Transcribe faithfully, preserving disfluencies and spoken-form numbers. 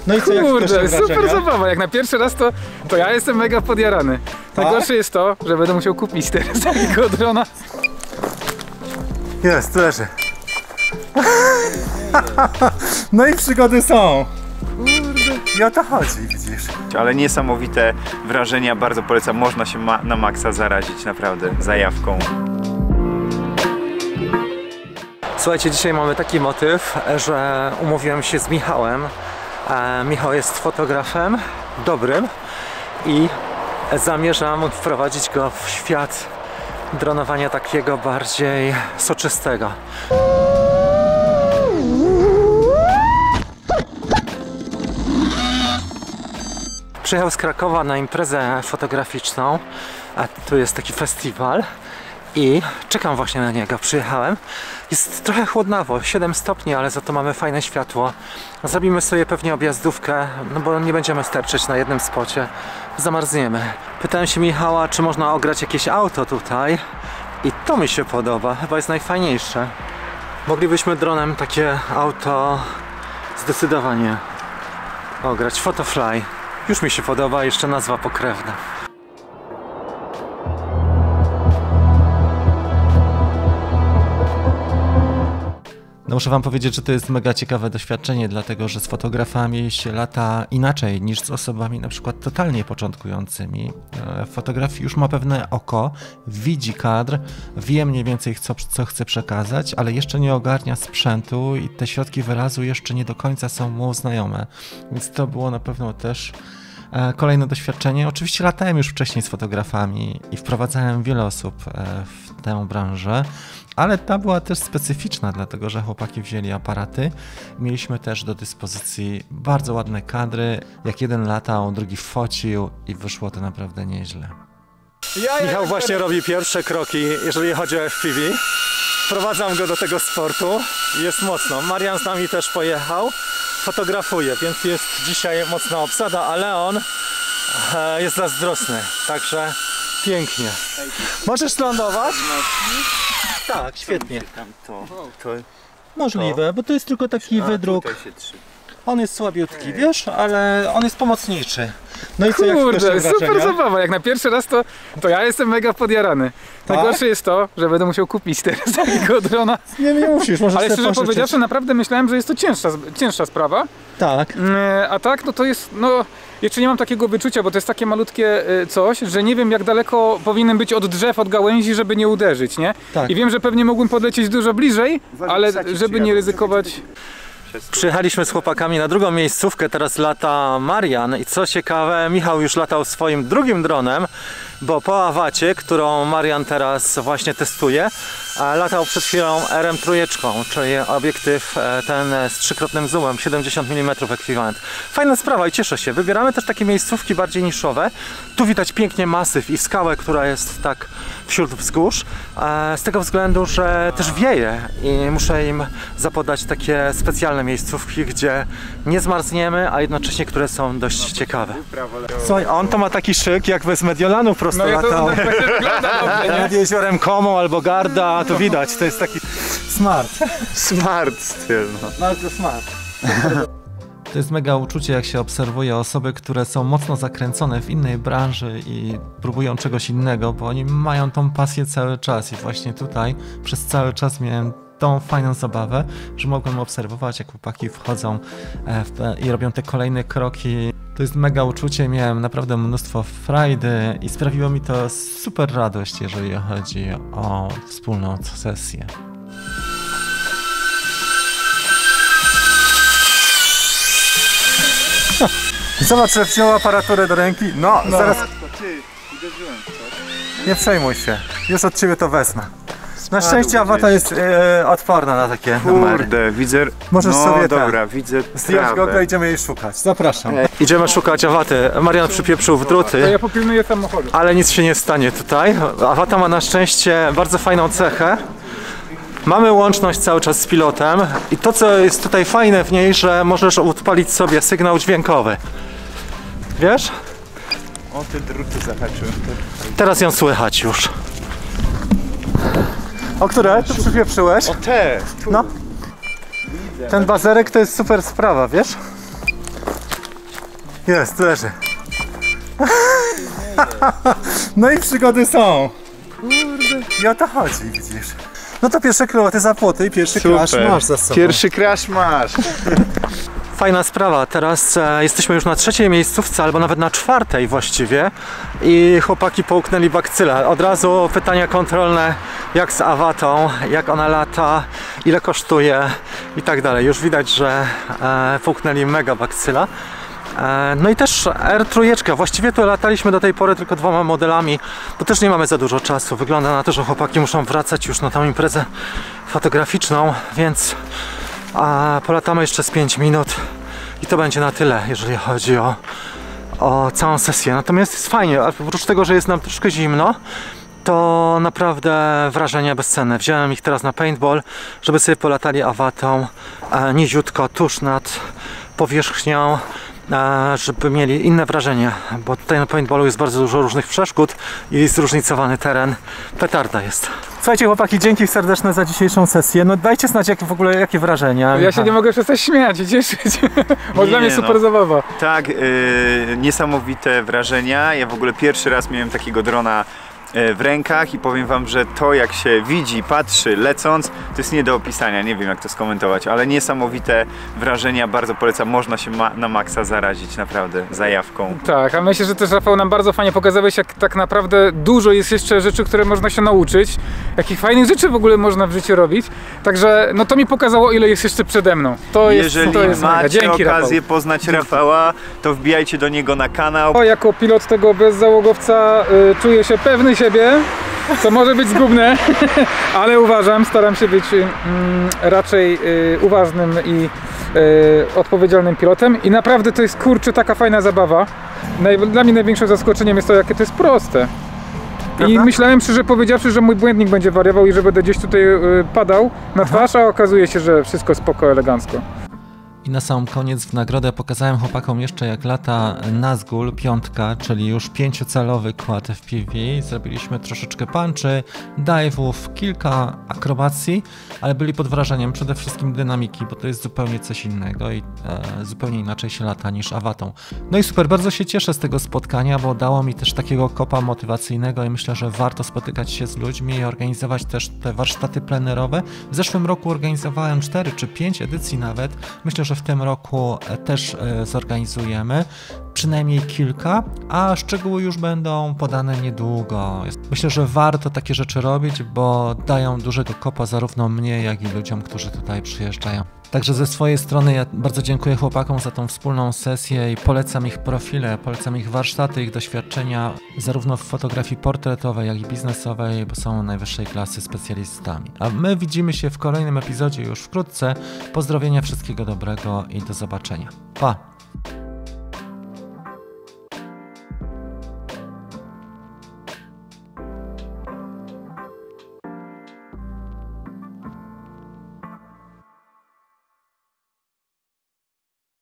No i co, jak Kurde, super zabawa, jak na pierwszy raz to, to ja jestem mega podjarany. Tak? Najgorsze jest to, że będę musiał kupić teraz takiego drona. Jest, leży. No i przygody są. I o to chodzi, widzisz. Ale niesamowite wrażenia, bardzo polecam, można się ma na maksa zarazić, naprawdę, zajawką. Słuchajcie, dzisiaj mamy taki motyw, że umówiłem się z Michałem. E, Michał jest fotografem dobrym i zamierzam wprowadzić go w świat dronowania takiego bardziej soczystego. Przyjechał z Krakowa na imprezę fotograficzną, a tu jest taki festiwal i czekam właśnie na niego. Przyjechałem. Jest trochę chłodnawo, siedem stopni, ale za to mamy fajne światło. Zrobimy sobie pewnie objazdówkę, no bo nie będziemy sterczyć na jednym spocie. Zamarzniemy. Pytałem się Michała, czy można ograć jakieś auto tutaj i to mi się podoba, chyba jest najfajniejsze. Moglibyśmy dronem takie auto zdecydowanie ograć. Photofly. Już mi się podoba, jeszcze nazwa pokrewna. No muszę wam powiedzieć, że to jest mega ciekawe doświadczenie, dlatego że z fotografami się lata inaczej niż z osobami na przykład totalnie początkującymi. W fotografii już ma pewne oko, widzi kadr, wie mniej więcej co, co chce przekazać, ale jeszcze nie ogarnia sprzętu i te środki wyrazu jeszcze nie do końca są mu znajome. Więc to było na pewno też kolejne doświadczenie. Oczywiście latałem już wcześniej z fotografami i wprowadzałem wiele osób w tę branżę, ale ta była też specyficzna, dlatego że chłopaki wzięli aparaty. Mieliśmy też do dyspozycji bardzo ładne kadry. Jak jeden latał, drugi focił i wyszło to naprawdę nieźle. Ja, Michał ja, właśnie ja... robi pierwsze kroki, jeżeli chodzi o F P V. Wprowadzam go do tego sportu. Jest mocno. Marian z nami też pojechał. Fotografuje, więc jest dzisiaj mocna obsada, ale on e, jest zazdrosny. Także pięknie. Możesz lądować? Tak, świetnie. To, to, Możliwe, to. Bo to jest tylko taki A, wydruk. On jest słabiutki, wiesz, ale on jest pomocniejszy. No i co, jak Kurde, super zabawa, jak na pierwszy raz to, to ja jestem mega podjarany. Tak? Najgorsze jest to, że będę musiał kupić teraz takiego drona. Nie, nie musisz, możesz. Ale szczerze powiedziawszy, naprawdę myślałem, że jest to cięższa, cięższa sprawa. Tak. A tak, no to jest, no, jeszcze nie mam takiego wyczucia, bo to jest takie malutkie coś, że nie wiem jak daleko powinien być od drzew, od gałęzi, żeby nie uderzyć, nie? Tak. I wiem, że pewnie mógłbym podlecieć dużo bliżej, ale żeby nie ryzykować... Przyjechaliśmy z chłopakami na drugą miejscówkę, teraz lata Marian i co ciekawe, Michał już latał swoim drugim dronem, bo po awacie, którą Marian teraz właśnie testuje, latał przed chwilą R M trzy, czyli obiektyw ten z trzykrotnym zoomem, siedemdziesiąt milimetrów ekwiwalent. Fajna sprawa i cieszę się. Wybieramy też takie miejscówki bardziej niszowe. Tu widać pięknie masyw i skałę, która jest tak wśród wzgórz, z tego względu, że też wieje i muszę im zapodać takie specjalne miejscówki, gdzie nie zmarzniemy, a jednocześnie które są dość ciekawe. Słuchaj, on to ma taki szyk, jakby z Mediolanu prosto no latał. To, to nad jeziorem Como albo Garda, to widać, to jest taki smart. Smart styl, no. Bardzo smart. To jest mega uczucie, jak się obserwuje osoby, które są mocno zakręcone w innej branży i próbują czegoś innego, bo oni mają tą pasję cały czas i właśnie tutaj przez cały czas miałem tą fajną zabawę, że mogłem obserwować, jak chłopaki wchodzą w, i robią te kolejne kroki. To jest mega uczucie, miałem naprawdę mnóstwo frajdy i sprawiło mi to super radość, jeżeli chodzi o wspólną sesję. Zobacz, że wziął aparaturę do ręki. No, no. Zaraz. Nie przejmuj się, już od ciebie to wezmę. Na szczęście Awata jest e, odporna na takie numery. Kurde, widzę... Możesz no, sobie dobra, tak. widzę zdjąć go, idziemy jej szukać. Zapraszam. E, idziemy szukać Awaty. Marian przypieprzył w druty. To ja popilnuję samochodu. Ale nic się nie stanie tutaj. Awata ma na szczęście bardzo fajną cechę. Mamy łączność cały czas z pilotem i to, co jest tutaj fajne w niej, że możesz odpalić sobie sygnał dźwiękowy. Wiesz? O, te druty zahaczyłem. Teraz ją słychać już. O które? Tu przypieprzyłeś? O te! Tu. No. Ten bazerek to jest super sprawa, wiesz? Jest, leży. No i przygody są. Kurde. I o to chodzi, widzisz. No to pierwsze kroty za płoty i pierwszy crash masz za sobą. Pierwszy crash masz. Fajna sprawa, teraz e, jesteśmy już na trzeciej miejscówce, albo nawet na czwartej właściwie i chłopaki połknęli bakcylę. Od razu pytania kontrolne, jak z awatą, jak ona lata, ile kosztuje i tak dalej. Już widać, że e, połknęli mega bakcyla. E, no i też R trzy, właściwie to lataliśmy do tej pory tylko dwoma modelami, bo też nie mamy za dużo czasu. Wygląda na to, że chłopaki muszą wracać już na tą imprezę fotograficzną, więc a polatamy jeszcze z pięć minut i to będzie na tyle, jeżeli chodzi o, o całą sesję. Natomiast jest fajnie, oprócz tego, że jest nam troszkę zimno, to naprawdę wrażenia bezcenne. Wziąłem ich teraz na paintball, żeby sobie polatali awatą e, niziutko tuż nad powierzchnią, e, żeby mieli inne wrażenie, bo tutaj na paintballu jest bardzo dużo różnych przeszkód i zróżnicowany teren. Petarda jest. Słuchajcie chłopaki, dzięki serdeczne za dzisiejszą sesję. No dajcie znać jak, w ogóle jakie wrażenia. Ja się nie mogę przestać śmiać i cieszyć, bo dla mnie super no. zabawa. Tak, yy, niesamowite wrażenia. Ja w ogóle pierwszy raz miałem takiego drona w rękach i powiem wam, że to jak się widzi, patrzy lecąc, to jest nie do opisania, nie wiem jak to skomentować, ale niesamowite wrażenia, bardzo polecam, można się ma na maksa zarazić naprawdę zajawką. Tak, a myślę, że też Rafał nam bardzo fajnie pokazałeś, jak tak naprawdę dużo jest jeszcze rzeczy, które można się nauczyć, jakich fajnych rzeczy w ogóle można w życiu robić, także no to mi pokazało, ile jest jeszcze przede mną. To Jeżeli jest, to jest macie Dzięki, okazję Rafał. poznać Rafała, to wbijajcie do niego na kanał. O, jako pilot tego bezzałogowca y, czuję się pewny siebie, co może być zgubne, ale uważam, staram się być y, raczej y, uważnym i y, odpowiedzialnym pilotem i naprawdę to jest, kurczę, taka fajna zabawa. Naj, dla mnie największym zaskoczeniem jest to, jakie to jest proste. Prawda? I myślałem szczerze powiedziawszy, że mój błędnik będzie wariował i że będę gdzieś tutaj y, padał na twarz, a okazuje się, że wszystko spoko, elegancko. I na sam koniec w nagrodę pokazałem chłopakom jeszcze jak lata Nazgul piątka, czyli już pięciocalowy quad F P V. Zrobiliśmy troszeczkę punchy, dive'ów, kilka akrobacji, ale byli pod wrażeniem przede wszystkim dynamiki, bo to jest zupełnie coś innego i e, zupełnie inaczej się lata niż awatą. No i super, bardzo się cieszę z tego spotkania, bo dało mi też takiego kopa motywacyjnego i myślę, że warto spotykać się z ludźmi i organizować też te warsztaty plenerowe. W zeszłym roku organizowałem cztery czy pięć edycji nawet. Myślę, że w tym roku też zorganizujemy przynajmniej kilka, a szczegóły już będą podane niedługo. Myślę, że warto takie rzeczy robić, bo dają dużego kopa zarówno mnie, jak i ludziom, którzy tutaj przyjeżdżają. Także ze swojej strony ja bardzo dziękuję chłopakom za tą wspólną sesję i polecam ich profile, polecam ich warsztaty, ich doświadczenia zarówno w fotografii portretowej, jak i biznesowej, bo są najwyższej klasy specjalistami. A my widzimy się w kolejnym epizodzie już wkrótce. Pozdrowienia, wszystkiego dobrego i do zobaczenia. Pa!